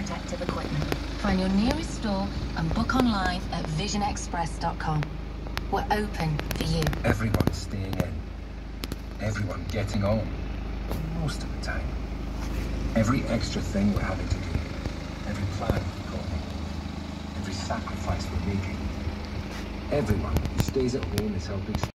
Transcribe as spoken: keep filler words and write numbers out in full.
protective equipment. Find your nearest store and book online at vision express dot com. We're open for you. Everyone's staying in. Everyone getting on. Most of the time. Every extra thing we're having to do. Every plan we're calling. Every sacrifice we're making. Everyone who stays at home is helping